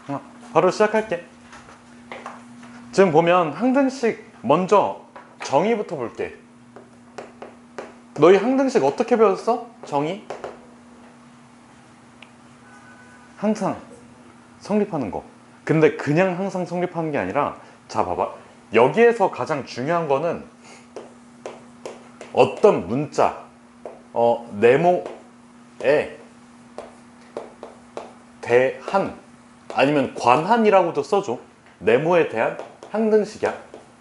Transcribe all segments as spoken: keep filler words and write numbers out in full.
어, 바로 시작할게. 지금 보면 항등식 먼저 정의부터 볼게. 너희 항등식 어떻게 배웠어? 정의? 항상 성립하는 거. 근데 그냥 항상 성립하는 게 아니라, 자 봐봐, 여기에서 가장 중요한 거는 어떤 문자, 어, 네모에 대한, 아니면 관한이라고도 써줘. 네모에 대한 항등식이야.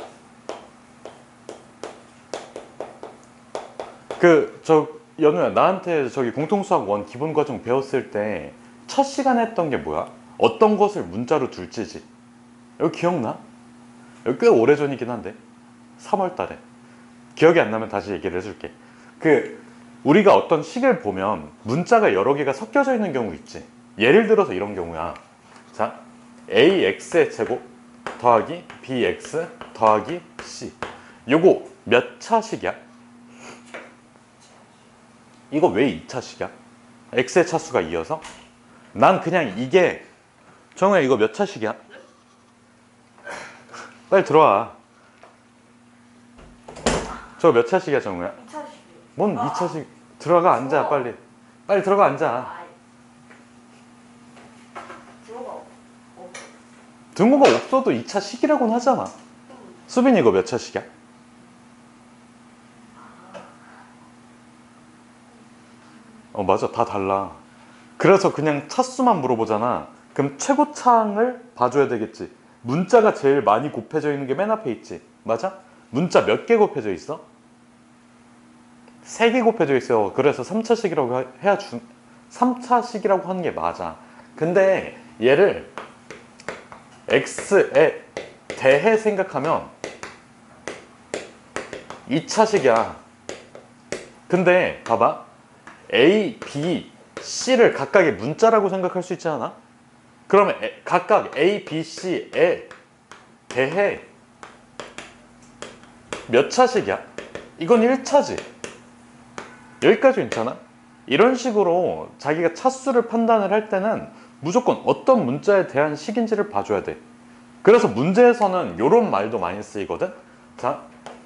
그 저 연우야, 나한테 저기 공통수학 원 기본과정 배웠을 때 첫 시간에 했던 게 뭐야? 어떤 것을 문자로 둘지지. 이거 기억나? 이거 꽤 오래전이긴 한데 삼월 달에. 기억이 안 나면 다시 얘기를 해줄게. 그 우리가 어떤 식을 보면 문자가 여러 개가 섞여져 있는 경우 있지. 예를 들어서 이런 경우야. 자, ax의 제곱 더하기 bx 더하기 c. 요거 몇 차식이야? 이거 왜 이 차식이야? x의 차수가 이어서? 난 그냥 이게, 정우야 이거 몇 차식이야? 빨리 들어와. 저거 몇 차식이야 정우야? 이 차식이요. 뭔 이 차식? 들어가 앉아 빨리. 빨리 들어가 앉아. 들어가. 어. 등호가 없어도 이 차식이라고는 하잖아. 수빈이 이거 몇 차식이야? 어 맞아, 다 달라. 그래서 그냥 차수만 물어보잖아. 그럼 최고차항을 봐줘야 되겠지. 문자가 제일 많이 곱해져 있는 게 맨 앞에 있지. 맞아? 문자 몇 개 곱해져 있어? 세 개 곱해져 있어요. 그래서 삼 차식이라고 해야 주, 삼 차식이라고 하는 게 맞아. 근데 얘를 x에 대해 생각하면 이 차식이야. 근데 봐봐, a, b, c를 각각의 문자라고 생각할 수 있지 않아? 그러면 에, 각각 a, b, c에 대해 몇 차식이야? 이건 일 차지. 여기까지 괜찮아? 이런 식으로 자기가 차수를 판단을 할 때는 무조건 어떤 문자에 대한 식인지를 봐줘야 돼. 그래서 문제에서는 이런 말도 많이 쓰이거든. 자,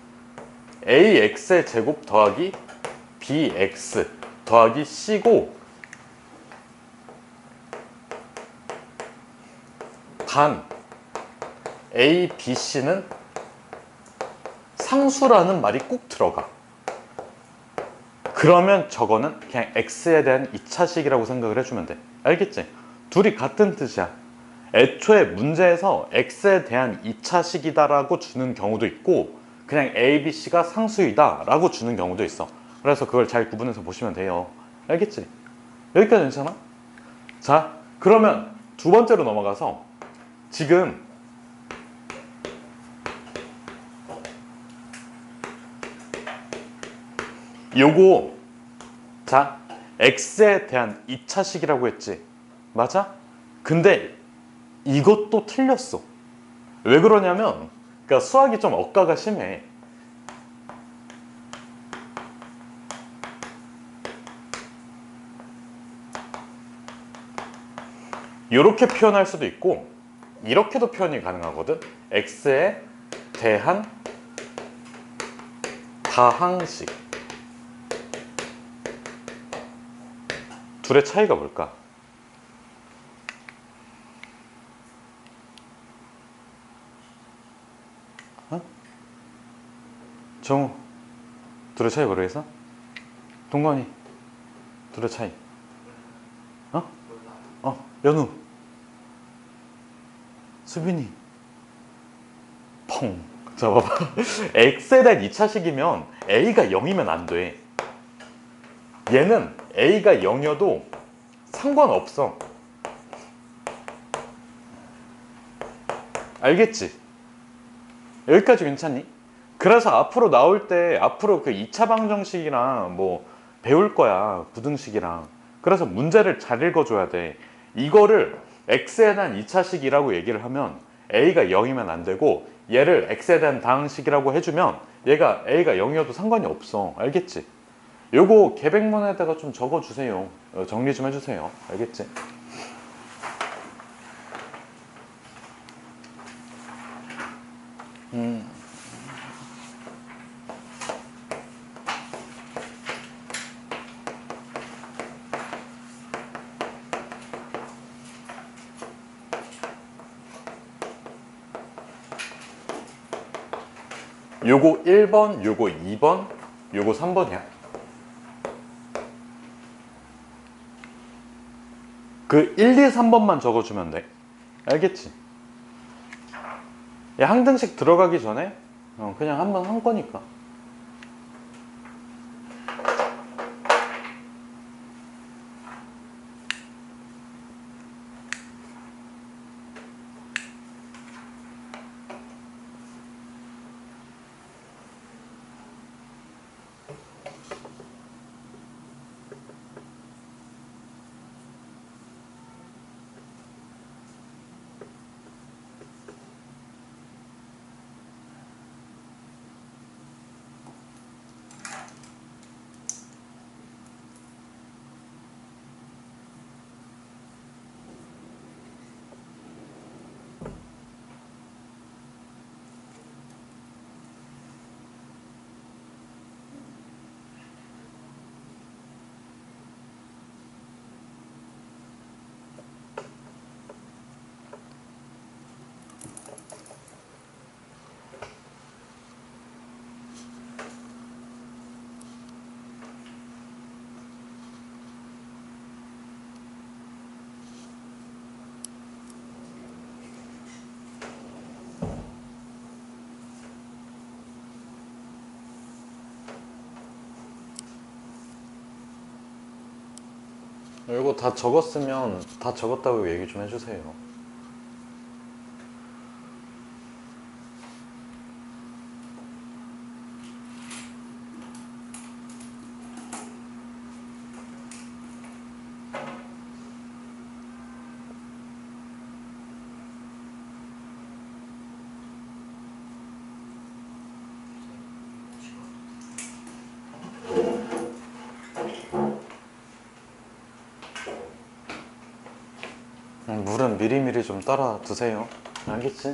ax의 제곱 더하기 bx 더하기 c고, 단 a, b, c는 상수라는 말이 꼭 들어가. 그러면 저거는 그냥 x에 대한 이 차식이라고 생각을 해주면 돼. 알겠지? 둘이 같은 뜻이야. 애초에 문제에서 x에 대한 이 차식이다 라고 주는 경우도 있고, 그냥 a, b, c가 상수이다 라고 주는 경우도 있어. 그래서 그걸 잘 구분해서 보시면 돼요. 알겠지? 여기까지 괜찮아? 자, 그러면 두 번째로 넘어가서, 지금 요거, 자, x에 대한 이 차식이라고 했지. 맞아? 근데 이것도 틀렸어. 왜 그러냐면, 그러니까 수학이 좀 억가가 심해. 이렇게 표현할 수도 있고 이렇게도 표현이 가능하거든. x에 대한 다항식. 둘의 차이가 뭘까? 어? 정우, 둘의 차이 모르겠어? 동건이, 둘의 차이. 어? 어, 연우, 수빈이. 펑. 자, 봐봐. x에 대한 이 차식이면 a가 영이면 안 돼. 얘는 a가 영이어도 상관없어. 알겠지? 여기까지 괜찮니? 그래서 앞으로 나올 때, 앞으로 그 이 차 방정식이랑 뭐 배울 거야, 부등식이랑. 그래서 문제를 잘 읽어줘야 돼. 이거를 x에 대한 이 차식이라고 얘기를 하면 a가 영이면 안 되고, 얘를 x에 대한 다항식이라고 해주면 얘가 a가 영이어도 상관이 없어. 알겠지? 요거 계백문에다가 좀 적어주세요. 정리 좀 해주세요. 알겠지? 요거 일 번, 요거 이 번, 요거 삼 번이야. 그 일, 이, 삼 번만 적어주면 돼. 알겠지? 야, 항등식 들어가기 전에 어, 그냥 한번 한 거니까. 이거 다 적었으면 다 적었다고 얘기 좀 해주세요. 음, 물은 미리미리 좀 따라 두세요. 알겠지?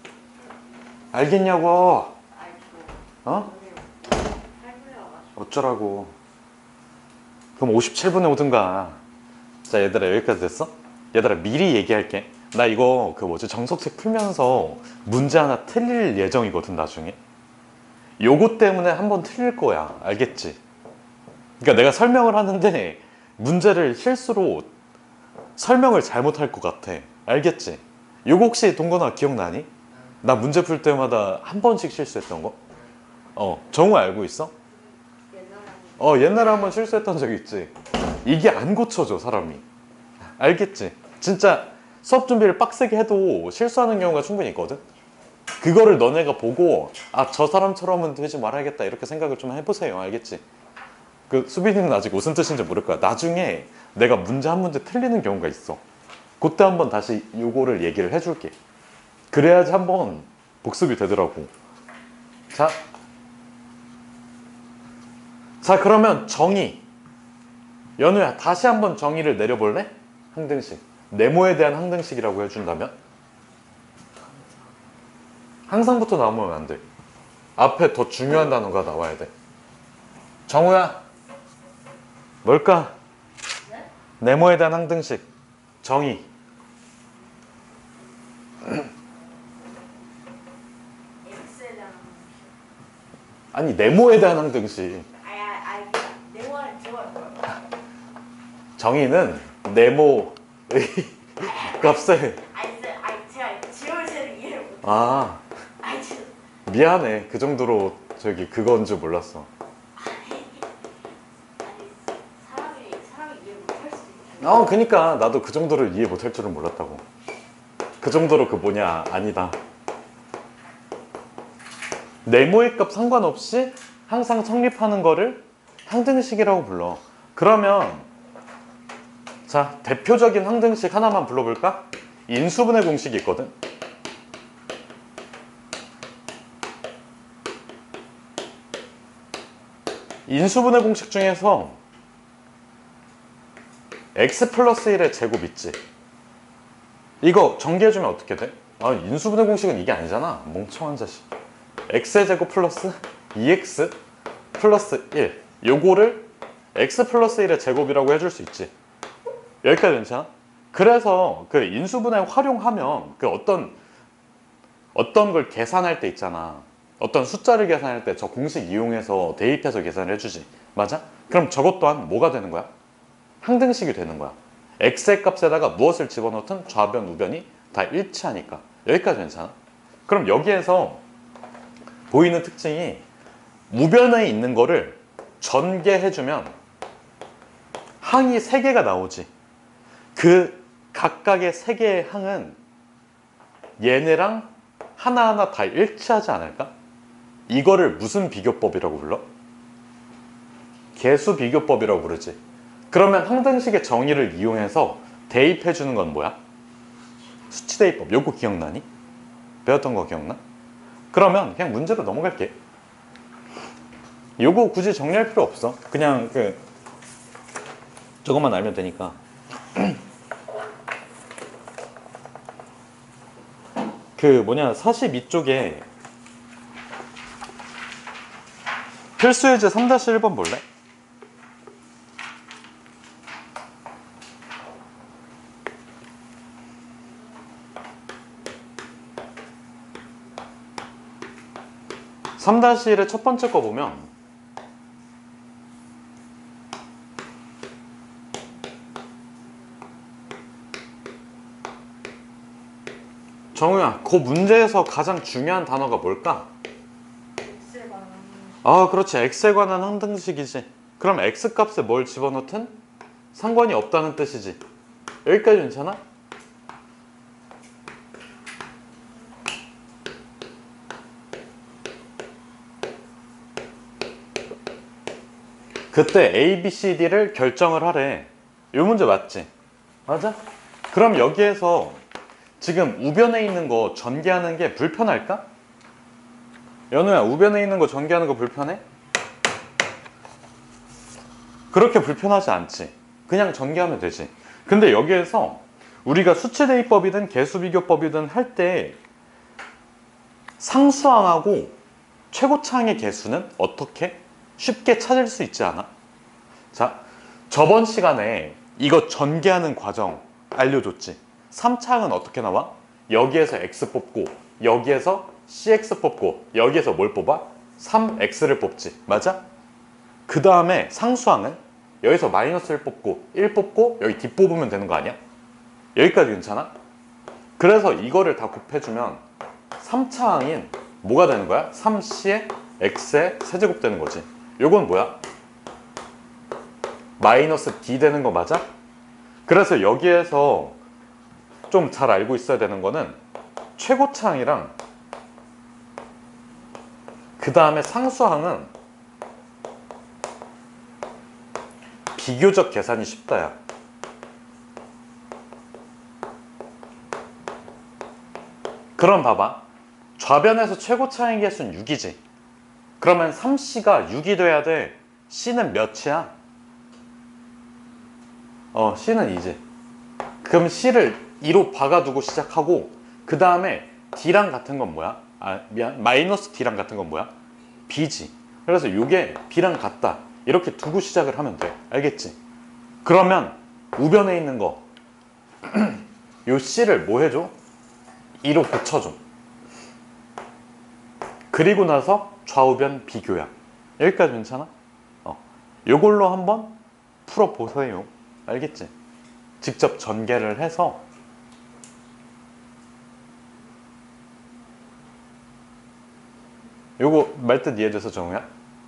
알겠냐고. 알죠. 어? 할머니가 마셔. 어쩌라고. 그럼 오십칠 분에 오든가. 자, 얘들아, 여기까지 됐어? 얘들아, 미리 얘기할게. 나 이거 그 뭐지 정석책 풀면서 문제 하나 틀릴 예정이거든, 나중에. 요거 때문에 한번 틀릴 거야. 알겠지? 그러니까 내가 설명을 하는데 문제를 실수로 설명을 잘못할 것 같아. 알겠지? 요거 혹시 동건아 기억나니? 나 문제 풀 때마다 한 번씩 실수했던 거? 어, 정우 알고 있어? 옛날에 어, 옛날에 한 번 실수했던 적 있지. 이게 안 고쳐져, 사람이. 알겠지? 진짜 수업 준비를 빡세게 해도 실수하는 경우가 충분히 있거든? 그거를 너네가 보고 아, 저 사람처럼은 되지 말아야겠다 이렇게 생각을 좀 해보세요. 알겠지? 그 수빈이는 아직 무슨 뜻인지 모를 거야. 나중에 내가 문제 한 문제 틀리는 경우가 있어. 그때 한번 다시 요거를 얘기를 해줄게. 그래야지 한번 복습이 되더라고. 자, 자 그러면 정의. 연우야, 다시 한번 정의를 내려볼래? 항등식. 네모에 대한 항등식이라고 해준다면? 항상부터 나오면 안 돼. 앞에 더 중요한 단어가 나와야 돼. 정우야, 뭘까? 네? 네모에 대한 항등식. 정의. X에 대한 아니, 네모에 대한 항등식. 아야 아이 네모를 지워할 거야. 정의는 네모의 값을. 아이 쌤, 아이 제가 지울 새를 이해를 못. 아, 아이 지 미안해. 그 정도로 저기 그건 줄 몰랐어. 아니 사람이 사람이 이해 못할 수도 있죠. 어, 그니까 나도 그 정도를 이해 못할 줄은 몰랐다고. 그 정도로 그 뭐냐, 아니다. 네모의 값 상관없이 항상 성립하는 거를 항등식이라고 불러. 그러면 자, 대표적인 항등식 하나만 불러볼까? 인수분해 공식이 있거든. 인수분해 공식 중에서 x 플러스 일의 제곱 있지. 이거 전개해주면 어떻게 돼? 아, 인수분해 공식은 이게 아니잖아. 멍청한 자식. x의 제곱 플러스 이 엑스 플러스 일. 요거를 x 플러스 일의 제곱이라고 해줄 수 있지. 여기까지 괜찮아? 그래서 그 인수분해 활용하면 그 어떤 어떤 걸 계산할 때 있잖아. 어떤 숫자를 계산할 때 저 공식 이용해서 대입해서 계산을 해주지. 맞아? 그럼 저것 또한 뭐가 되는 거야? 항등식이 되는 거야. x의 값에다가 무엇을 집어넣든 좌변, 우변이 다 일치하니까. 여기까지 괜찮아? 그럼 여기에서 보이는 특징이 우변에 있는 거를 전개해주면 항이 세 개가 나오지. 그 각각의 세 개의 항은 얘네랑 하나하나 다 일치하지 않을까? 이거를 무슨 비교법이라고 불러? 개수 비교법이라고 부르지. 그러면 항등식의 정의를 이용해서 대입해주는 건 뭐야? 수치 대입법. 요거 기억나니? 배웠던 거 기억나? 그러면 그냥 문제로 넘어갈게. 요거 굳이 정리할 필요 없어. 그냥 그 저것만 알면 되니까. 그 뭐냐 사십이 쪽에 필수예제 삼 일 번 볼래? 삼 일의 첫 번째 거 보면 정우야, 그 문제에서 가장 중요한 단어가 뭘까? X에 관한 아, 그렇지. x에 관한 항등식이지. 그럼 x값에 뭘 집어넣든 상관이 없다는 뜻이지. 여기까지 괜찮아? 그때 A, B, C, D를 결정을 하래. 이 문제 맞지? 맞아? 그럼 여기에서 지금 우변에 있는 거 전개하는 게 불편할까? 연우야, 우변에 있는 거 전개하는 거 불편해? 그렇게 불편하지 않지. 그냥 전개하면 되지. 근데 여기에서 우리가 수치대입법이든 개수비교법이든 할 때 상수항하고 최고차항의 개수는 어떻게? 쉽게 찾을 수 있지 않아? 자, 저번 시간에 이거 전개하는 과정 알려줬지. 삼 차항은 어떻게 나와? 여기에서 x 뽑고 여기에서 씨엑스 뽑고 여기에서 뭘 뽑아? 삼 엑스를 뽑지. 맞아? 그 다음에 상수항은 여기서 마이너스 일 뽑고 일 뽑고 여기 D 뽑으면 되는 거 아니야? 여기까지 괜찮아? 그래서 이거를 다 곱해주면 삼 차항인 뭐가 되는 거야? 삼 씨의 x의 세제곱 되는 거지. 요건 뭐야? 마이너스 D 되는 거 맞아? 그래서 여기에서 좀 잘 알고 있어야 되는 거는 최고차항이랑 그 다음에 상수항은 비교적 계산이 쉽다야. 그럼 봐봐. 좌변에서 최고차항의 개수는 육이지. 그러면 삼 씨가 육이 돼야 돼. C는 몇이야? 어, C는 이지. 그럼 C를 이로 박아두고 시작하고 그 다음에 D랑 같은 건 뭐야? 아, 미안. 마이너스 D랑 같은 건 뭐야? B지. 그래서 이게 B랑 같다. 이렇게 두고 시작을 하면 돼. 알겠지? 그러면 우변에 있는 거 요 C를 뭐 해줘? 이로 고쳐줘. 그리고 나서 좌우변 비교야. 여기까지 괜찮아? 어. 요걸로 한번 풀어보세요. 알겠지? 직접 전개를 해서 요거 말뜻 이해돼서 정우야?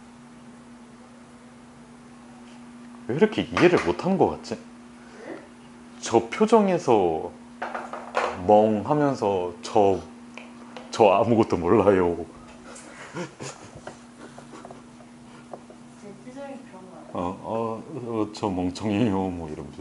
왜 이렇게 이해를 못하는 것 같지? 저 표정에서 멍 하면서 저, 저 아무것도 몰라요. 제 표정이 그런 거 같아요. 어, 어, 어, 저 멍청해요. 뭐 이러면서.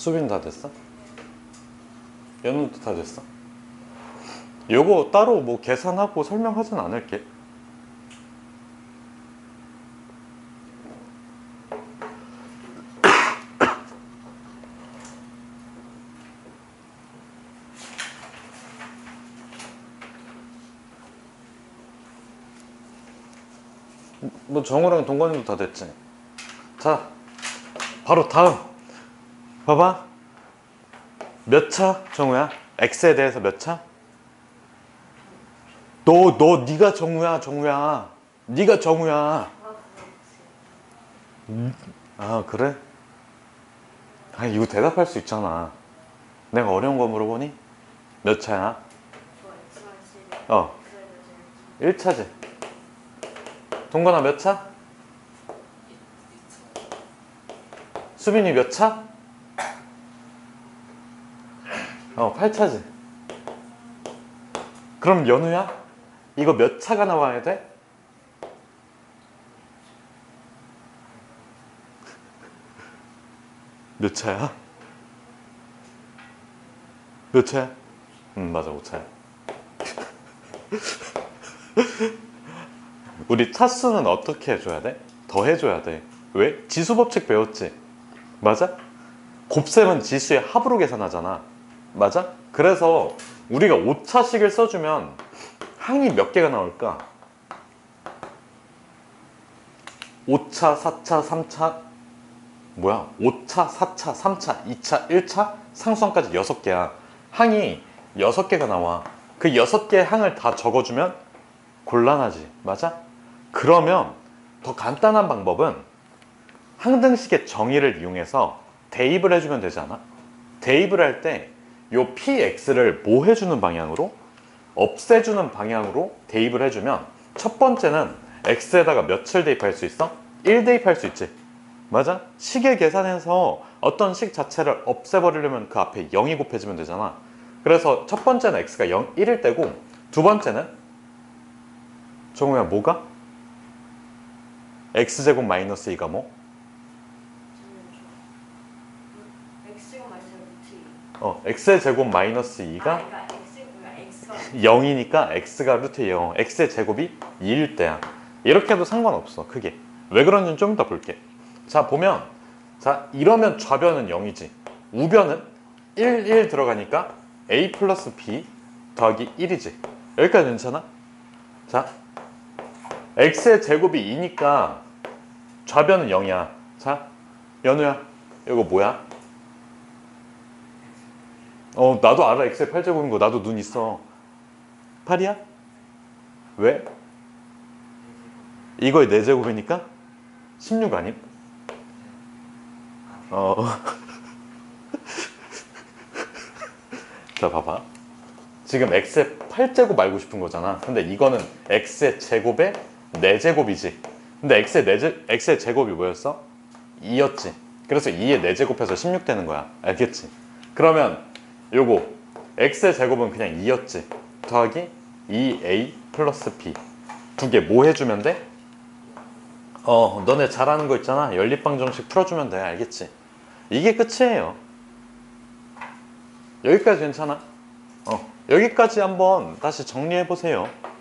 수빈 다 됐어? 연우도 다 됐어? 요거 따로 뭐 계산하고 설명하진 않을게. 뭐 정우랑 동건이도 다 됐지. 자, 바로 다음. 봐봐. 몇 차, 정우야? x에 대해서 몇 차? 너, 너, 네가 정우야, 정우야. 네가 정우야. 아, 그렇지. 아, 그래? 아, 이거 대답할 수 있잖아. 내가 어려운 거 물어보니? 몇 차야? 좋아, X만 씨. 어, 일 차지. 동건아 몇 차? 수빈이 몇 차? 어, 팔 차지. 그럼 연우야? 이거 몇 차가 나와야 돼? 몇 차야? 몇 차야? 응, 맞아, 오 차야. 우리 차수는 어떻게 해줘야 돼? 더 해줘야 돼. 왜? 지수법칙 배웠지? 맞아? 곱셈은 지수의 합으로 계산하잖아. 맞아? 그래서 우리가 오 차씩을 써주면 항이 몇 개가 나올까? 오 차, 사 차, 삼 차, 뭐야? 오 차, 사 차, 삼 차, 이 차, 일 차, 상수항까지 여섯 개야. 항이 여섯 개가 나와. 그 여섯 개의 항을 다 적어주면 곤란하지. 맞아? 그러면 더 간단한 방법은 항등식의 정의를 이용해서 대입을 해주면 되지 않아? 대입을 할 때 요 px를 뭐 해주는 방향으로? 없애주는 방향으로 대입을 해주면 첫 번째는 x에다가 몇을 대입할 수 있어? 일 대입할 수 있지. 맞아? 식의 계산에서 어떤 식 자체를 없애버리려면 그 앞에 영이 곱해지면 되잖아. 그래서 첫 번째는 x가 영, 일일 때고 두 번째는 정우야 뭐가? x제곱 마이너스 이가 뭐? X가 마이너스 루트 이. 어, x의 제곱 마이너스 아, 이가 그러니까 X가 X가 영이니까 x가 루트 영, x의 제곱이 이일 때야. 이렇게 해도 상관없어, 크게. 왜 그런지는 좀 이따 볼게. 자, 보면 자 이러면 좌변은 영이지. 우변은 일, 일 들어가니까 a 플러스 b 더하기 일이지. 여기까지 괜찮아? 자, x의 제곱이 이니까 좌변은 영이야. 자, 연우야, 이거 뭐야? 어, 나도 알아. x의 팔 제곱인 거. 나도 눈 있어. 팔이야? 왜? 이거의 네 제곱이니까 십육 아님? 어. 자, 봐봐. 지금 x의 팔 제곱 알고 싶은 거잖아. 근데 이거는 x의 제곱의 네 제곱이지. 근데 x의, 네 제, x의 제곱이 뭐였어? 이였지. 그래서 이의 네 제곱해서 십육 되는 거야. 알겠지? 그러면 요거 x의 제곱은 그냥 이였지. 더하기 이 에이 플러스 b 두 개 뭐 해주면 돼? 어, 너네 잘하는 거 있잖아. 연립방 정식 풀어주면 돼. 알겠지? 이게 끝이에요. 여기까지 괜찮아? 어, 여기까지 한번 다시 정리해 보세요.